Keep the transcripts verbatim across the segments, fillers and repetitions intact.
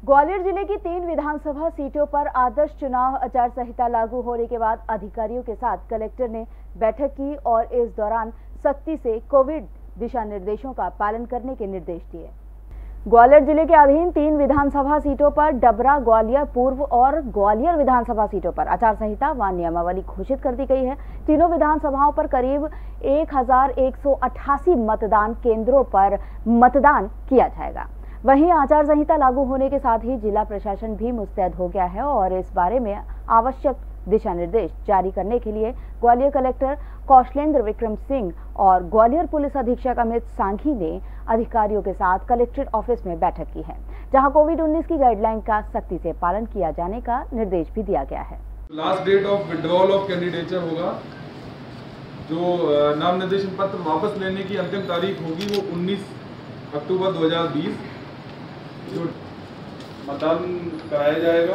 ग्वालियर जिले की तीन विधानसभा सीटों पर आदर्श चुनाव आचार संहिता लागू होने के बाद अधिकारियों के साथ कलेक्टर ने बैठक की और इस दौरान सख्ती से कोविड दिशा निर्देशों का पालन करने के निर्देश दिए। ग्वालियर जिले के अधीन तीन विधानसभा सीटों पर डबरा, ग्वालियर पूर्व और ग्वालियर विधानसभा सीटों पर आचार संहिता व नियमावली घोषित कर दी गई है। तीनों विधानसभाओं पर करीब एक हजार एक सौ अट्ठासी मतदान केंद्रों पर मतदान किया जाएगा। वहीं आचार संहिता लागू होने के साथ ही जिला प्रशासन भी मुस्तैद हो गया है और इस बारे में आवश्यक दिशा निर्देश जारी करने के लिए ग्वालियर कलेक्टर कौशलेंद्र विक्रम सिंह और ग्वालियर पुलिस अधीक्षक अमित सांघी ने अधिकारियों के साथ कलेक्ट्रेट ऑफिस में बैठक की है, जहां कोविड उन्नीस की गाइडलाइन का सख्ती से पालन किया जाने का निर्देश भी दिया गया है। Last date of withdrawal of candidature होगा, जो नाम निर्देशन पत्र वापस लेने की अंतिम तारीख होगी वो उन्नीस अक्टूबर दो हज़ार बीस। जो मतदान कराया जाएगा,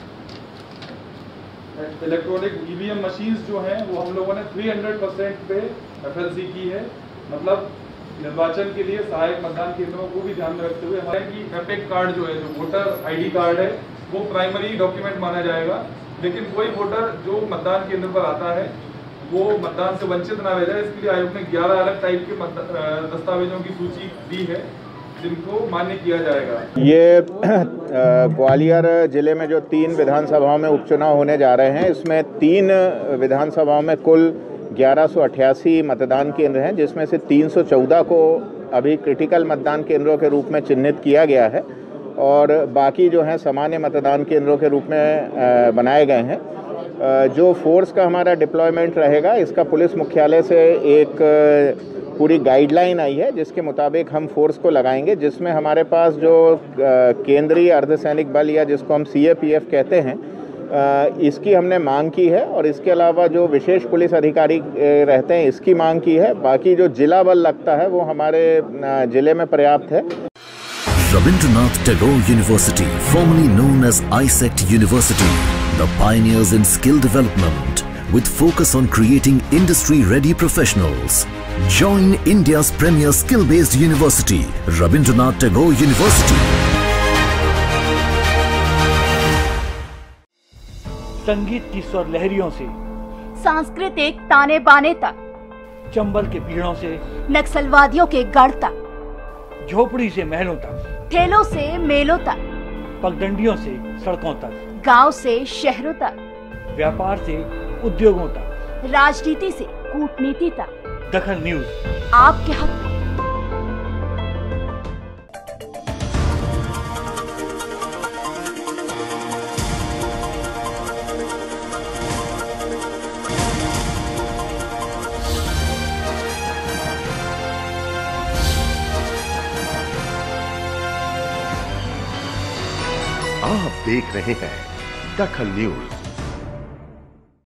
इलेक्ट्रॉनिक ईवीएम मशीन्स जो हैं वो हम लोगों ने तीन सौ परसेंट पे एफएलसी की है। मतलब निर्वाचन के लिए सहायक मतदान केंद्रों को भी ध्यान में रखते हुए हमारे की एपिक कार्ड जो है, जो वोटर आईडी कार्ड है, वो प्राइमरी डॉक्यूमेंट माना जाएगा। लेकिन कोई वोटर जो मतदान केंद्र पर आता है वो मतदान से वंचित ना रह जाए, इसके लिए आयोग ने ग्यारह अलग टाइप के दस्तावेजों की सूची दी है जिनको मान्य किया जाएगा। ये ग्वालियर जिले में जो तीन विधानसभाओं में उपचुनाव होने जा रहे हैं, इसमें तीन विधानसभाओं में कुल ग्यारह सौ अट्ठासी मतदान केंद्र हैं, जिसमें से तीन सौ चौदह को अभी क्रिटिकल मतदान केंद्रों के रूप में चिन्हित किया गया है और बाकी जो हैं सामान्य मतदान केंद्रों के रूप में बनाए गए हैं। जो फोर्स का हमारा डिप्लॉयमेंट रहेगा, इसका पुलिस मुख्यालय से एक पूरी गाइडलाइन आई है जिसके मुताबिक हम फोर्स को लगाएंगे, जिसमें हमारे पास जो केंद्रीय अर्धसैनिक बल या जिसको हम सी ए पी एफ कहते हैं, इसकी हमने मांग की है और इसके अलावा जो विशेष पुलिस अधिकारी रहते हैं इसकी मांग की है। बाकी जो जिला बल लगता है वो हमारे जिले में पर्याप्त है। Rabindranath Tagore University, formerly known as I S E C T University, the pioneers in skill development with focus on creating industry-ready professionals. Join India's premier skill-based university, Rabindranath Tagore University. संगीत की स्वर लहरियों से सांस्कृतिक ताने बाने तक, चंबल के पीड़ों से नक्सलवादियों के गढ़ तक, झोपड़ी से महलों तक, ठेलों से मेलों तक, पगडंडियों से सड़कों तक, गांव से शहरों तक, व्यापार से उद्योगों तक, राजनीति से कूटनीति तक, दखल न्यूज आपके हक में। आप देख रहे हैं दखल न्यूज।